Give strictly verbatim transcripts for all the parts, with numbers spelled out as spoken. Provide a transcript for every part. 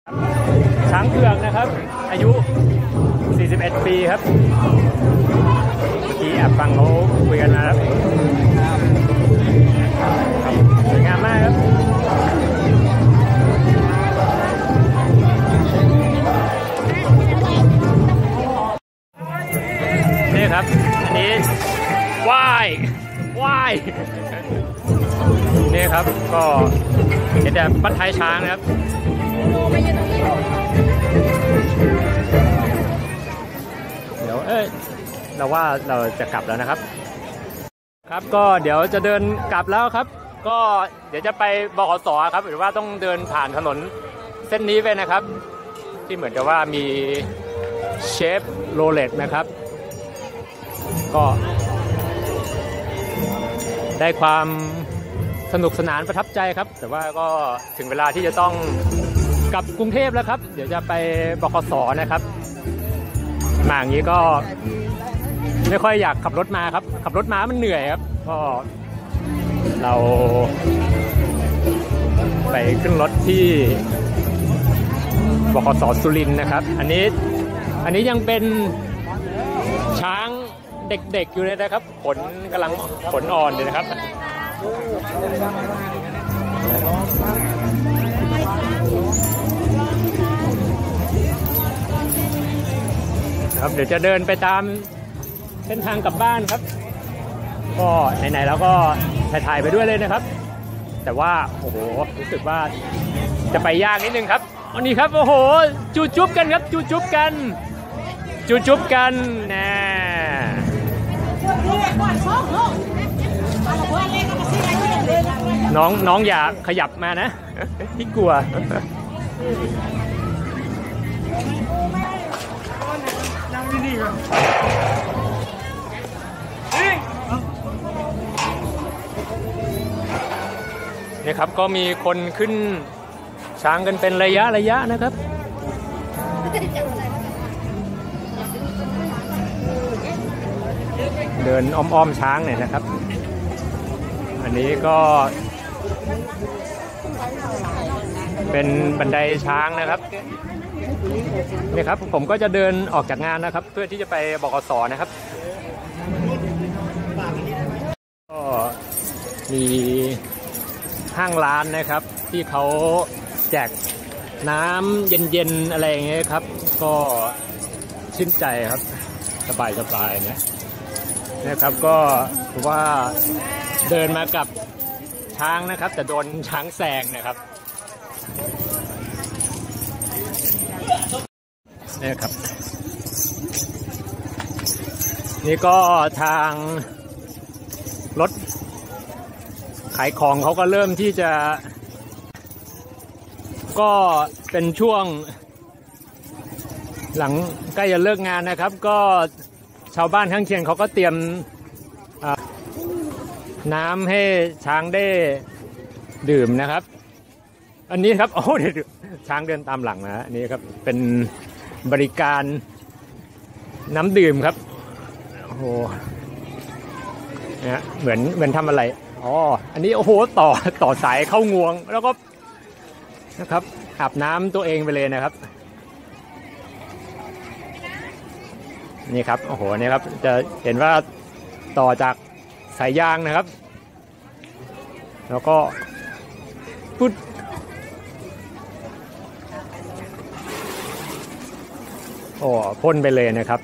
ช้างเผือกนะครับอายุสี่สิบเอ็ดปีครับเมื่อกี้แอบฟังเขาคุยกันนะครับสวยงามมากครับนี่ครับอันนี้ว่ายว่ายนี่ครับก็เห็นแต่บัดท้ายช้างนะครับเดี๋ยวเอ้ยเราว่าเราจะกลับแล้วนะครับครับก็เดี๋ยวจะเดินกลับแล้วครับก็เดี๋ยวจะไปบขส.ครับหรือว่าต้องเดินผ่านถนนเส้นนี้ไปนะครับที่เหมือนกับว่ามีเชฟโรเลตนะครับก็ได้ความสนุกสนานประทับใจครับแต่ว่าก็ถึงเวลาที่จะต้องกลับกรุงเทพแล้วครับเดี๋ยวจะไปบขส.นะครับมาอย่างนี้ก็ไม่ค่อยอยากขับรถมาครับขับรถมามันเหนื่อยครับก็เราไปขึ้นรถที่บขส.สุรินทร์นะครับอันนี้อันนี้ยังเป็นช้างเด็กๆอยู่เลยนะครับขนกำลังขนอ่อนเลยนะครับครับเดี๋ยวจะเดินไปตามเส้นทางกลับบ้านครับก็ไหนๆแล้วก็ถ่ายๆไปด้วยเลยนะครับแต่ว่าโอ้โหรู้สึกว่าจะไปยากนิดนึงครับอันนี้ครับโอ้โหจูจุ๊บกันครับจูจุ๊บกันจูจุ๊บกันแน่น้องน้องอย่าขยับมานะพี่กลัวนี่ครับก็มีคนขึ้นช้างกันเป็นระยะระยะนะครับเดินอ้อมๆช้างเนี่ยนะครับอันนี้ก็เป็นบันไดช้างนะครับนี่ครับผมก็จะเดินออกจากงานนะครับเพื่อที่จะไปบขส.นะครับก็มีห้างร้านนะครับที่เขาแจกน้ำเย็นๆอะไรอย่างเงี้ยครับก็ชื่นใจครับสบายๆนะนะครับก็ถือว่าเดินมากับช้างนะครับแต่โดนช้างแซงนะครับนี่ครับนี่ก็ทางรถขายของเขาก็เริ่มที่จะก็เป็นช่วงหลังใกล้จะเลิกงานนะครับก็ชาวบ้านข้างเคียงเขาก็เตรียมน้ำให้ช้างได้ดื่มนะครับอันนี้ครับโอ้เดี๋ยวช้างเดินตามหลังนะอันนี้ครับเป็นบริการน้ำดื่มครับโอ้โหเนี่ยเหมือนเหมือนทำอะไรอ๋ออันนี้โอ้โหต่อต่อสายเข้างวงแล้วก็นะครับอาบน้ำตัวเองไปเลยนะครับนี่ครับโอ้โหเนี่ยครับจะเห็นว่าต่อจากสายยางนะครับแล้วก็พุดโอ้พ่นไปเลยนะครับ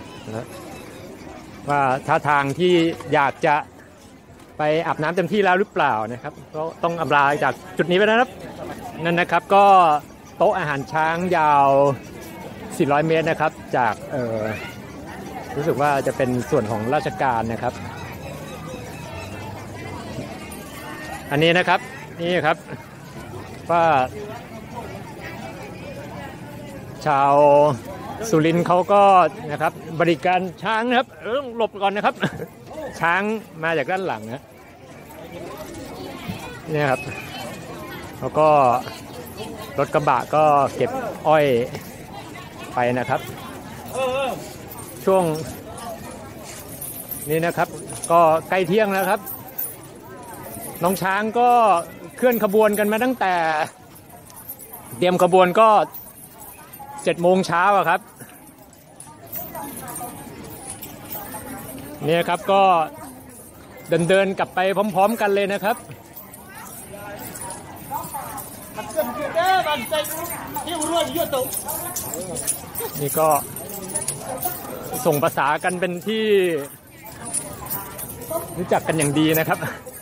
ว่าท่าทางที่อยากจะไปอาบน้ำเต็มที่แล้วหรือเปล่านะครับก็ต้องอำลาจากจุดนี้ไปนะครับนั่นนะครับก็โต๊ะอาหารช้างยาวสี่ร้อยเมตรนะครับจากเอ่อรู้สึกว่าจะเป็นส่วนของราชการนะครับอันนี้นะครับนี่ครับว่าชาวสุรินทร์เขาก็นะครับบริการช้างนะครับเออหลบก่อนนะครับช้างมาจากด้านหลังนะนี่ครับแล้วก็รถกระบะก็เก็บอ้อยไปนะครับช่วงนี้นะครับก็ใกล้เที่ยงแล้วครับน้องช้างก็เคลื่อนขบวนกันมาตั้งแต่เตรียมขบวนก็เจ็ดโมงเช้าอะครับเนี่ยครับก็เดินเดินกลับไปพร้อมๆกันเลยนะครับนี่ก็ส่งภาษากันเป็นที่รู้จักกันอย่างดีนะครับ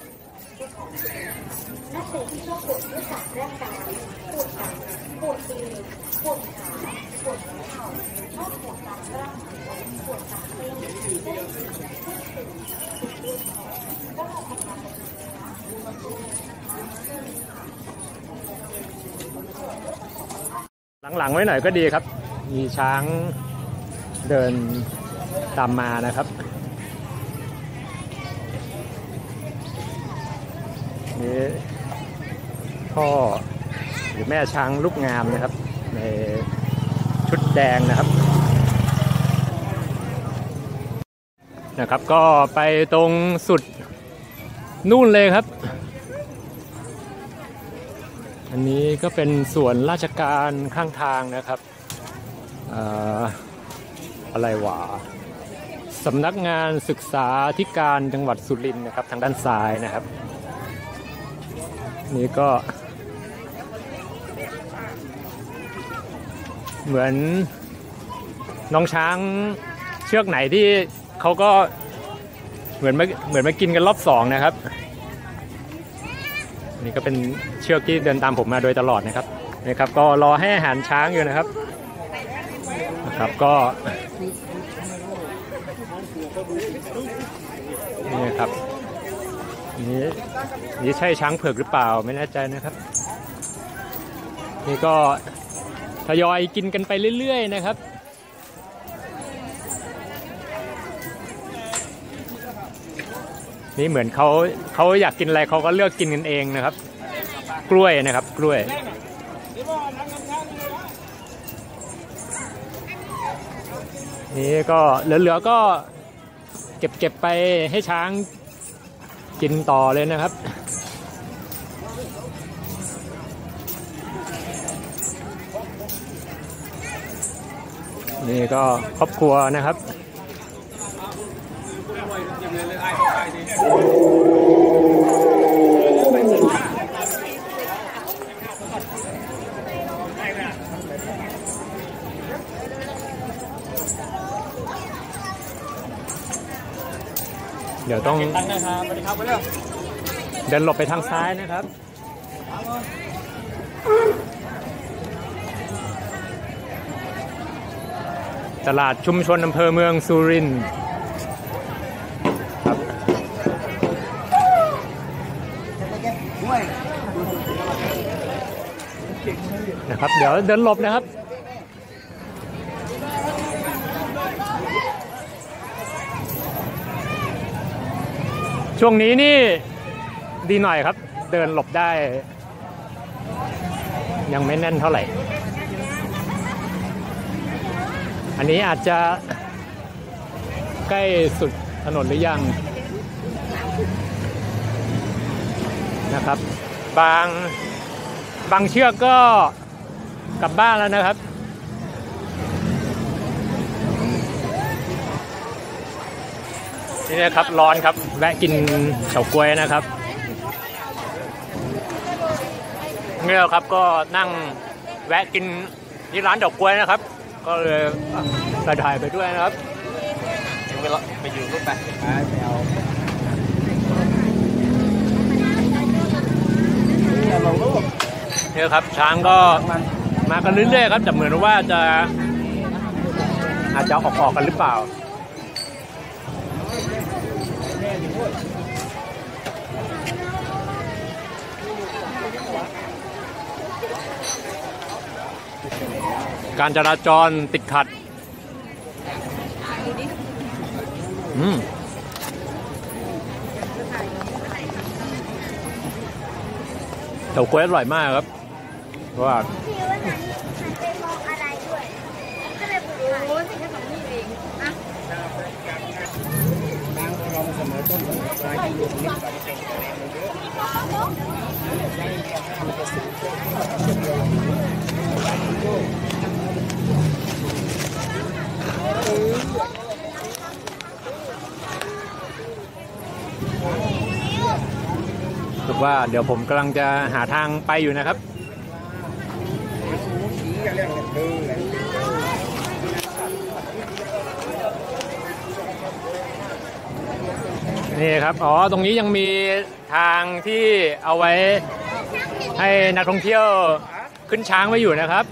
หลังๆไว้หน่อยก็ดีครับมีช้างเดินตามมานะครับนี่พ่อหรือแม่ช้างลูกงามนะครับในชุดแดงนะครับนะครับก็ไปตรงสุดนู่นเลยครับอันนี้ก็เป็นส่วนราชการข้างทางนะครับอ่าอะไรวะสำนักงานศึกษาธิการจังหวัดสุรินทร์นะครับทางด้านซ้ายนะครับนี่ก็เหมือนน้องช้างเชือกไหนที่เขาก็เหมือนมาเหมือนมากินกันรอบสองนะครับนี่ก็เป็นเชือกที่เดินตามผมมาโดยตลอดนะครับนี่ครับก็รอให้อาหารช้างอยู่นะครับนะครับก็นี่ครับนี่นี่ใช่ช้างเผือกหรือเปล่าไม่แน่ใจนะครับนี่ก็ทยอยกินกันไปเรื่อยๆนะครับนี่เหมือนเขาเขาอยากกินอะไรเขาก็เลือกกินกันเองนะครับกล้วยนะครับกล้วยนี่ก็เหลือๆก็เก็บเก็บไปให้ช้างกินต่อเลยนะครับนี่ก็ครอบครัวนะครับเดี๋ยวต้องเดินหลบไปทางซ้ายนะครับตลาดชุมชนอำเภอเมืองสุรินทร์ครับนะครับเดี๋ยวเดินหลบนะครับช่วงนี้นี่ดีหน่อยครับเดินหลบได้ยังไม่แน่นเท่าไหร่อันนี้อาจจะใกล้สุดถนนหรือยังนะครับบางบางเชือกก็กลับบ้านแล้วนะครับนี่นะครับร้อนครับแวะกินเฉาก๊วยนะครับนี่แล้วครับก็นั่งแวะกินที่ร้านเฉาก๊วยนะครับก็เลยกระถ่ายไปด้วยนะครับไปไปอยู่รูปแบบไปเอาเนี่ยครับช้างก็มากันเรื่อยๆครับแต่เหมือนว่าจะอาจจะออกออกกันหรือเปล่าการจราจรติดขัดอืมเฉาก๊วยอร่อยมากครับเพราะว่าว่าเดี๋ยวผมกำลังจะหาทางไปอยู่นะครับนี่ครับอ๋อตรงนี้ยังมีทางที่เอาไว้ให้นักท่องเที่ยวขึ้นช้างไว้อยู่นะครับ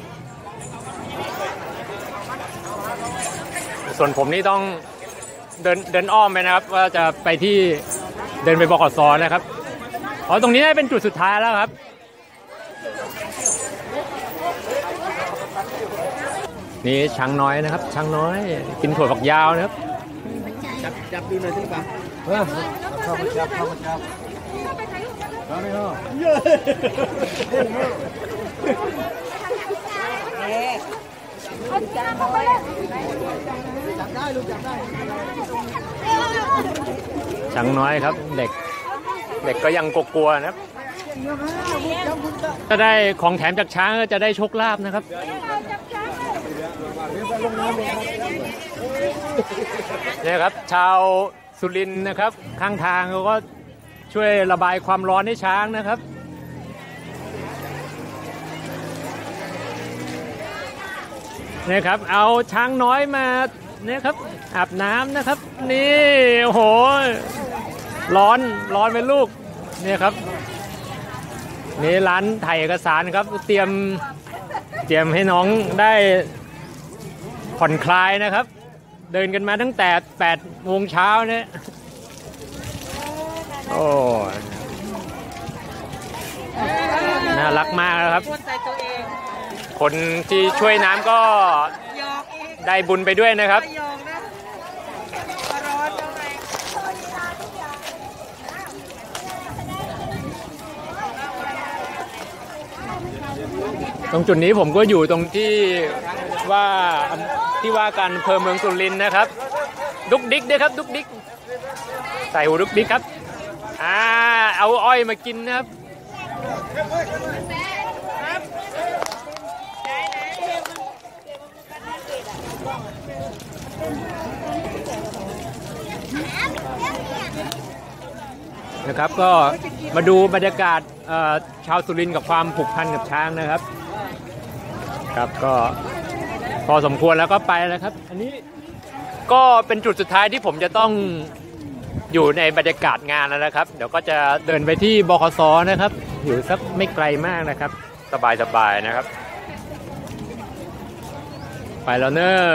ส่วนผมนี่ต้องเดินเดินอ้อมไปนะครับว่าจะไปที่เดินไปบขส.นะครับอ๋อตรงนี้ได้เป็นจุดสุดท้ายแล้วครับนี่ช้างน้อยนะครับช้างน้อยกินถั่วฝักยาวนะครับจับจับดูหน่อยสิป่ะเออเข้ามาจับเข้ามาจับเข้าไม่เข้าจับได้ลูกจับได้ช้างน้อยครับเด็กเด็กก็ยังกลัวๆนะครับถ้าได้ของแถมจากช้างก็จะได้โชคลาภนะครับนี่ครับชาวสุรินทร์นะครับข้างทางเขาก็ช่วยระบายความร้อนให้ช้างนะครับนี่ครับเอาช้างน้อยมาเนี่ยครับอาบน้ำนะครับนี่โอ้โหร้อนร้อนเป็นลูกนี่ครับนี่ร้านถ่ายเอกสารครับเตรียมเตรียมให้น้องได้ผ่อนคลายนะครับเดินกันมาตั้งแต่แปดโมงเช้าเนี่ยโอ้น่ารักมากนะครับคนที่ช่วยน้ำก็ได้บุญไปด้วยนะครับตรงจุดนี้ผมก็อยู่ตรงที่ว่าที่ว่าการอำเภอเมืองสุรินทร์นะครับดุกดิกด้วยครับดุกดิกใส่หูดุกดิกครับอ่าเอาอ้อยมากินนะครับนะครับก็มาดูบรรยากาศชาวสุรินทร์กับความผูกพันกับช้างนะครับครับก็พอสมควรแล้วก็ไปแล้วครับอันนี้ก็เป็นจุดสุดท้ายที่ผมจะต้องอยู่ในบรรยากาศงานแล้วนะครับเดี๋ยวก็จะเดินไปที่บขส.นะครับอยู่สักไม่ไกลมากนะครับสบายๆนะครับไปแล้วเนอะ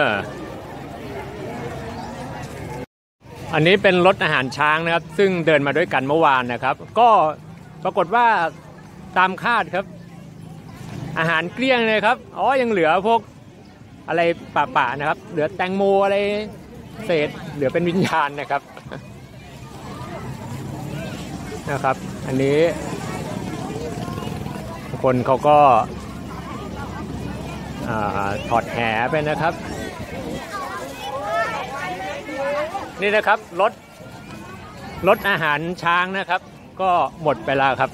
อันนี้เป็นรถอาหารช้างนะครับซึ่งเดินมาด้วยกันเมื่อวานนะครับก็ปรากฏว่าตามคาดครับอาหารเกลี้ยงเลยครับอ๋อยังเหลือพวกอะไรป่าๆนะครับเหลือแตงโมอะไรเศษเหลือเป็นวิญญาณนะครับนะครับอันนี้คนเขาก็ถอดแหไปนะครับนี่นะครับรถรถอาหารช้างนะครับก็หมดไปแล้วครับ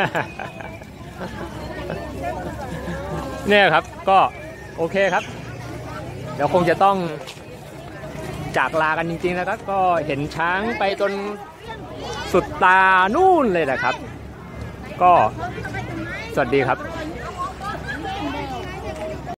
เนี่ยครับก็โอเคครับเดี๋ยวคงจะต้องจากลากันจริงๆนะครับก็เห็นช้างไปจนสุดตานู่นเลยนะครับก็สวัสดีครับ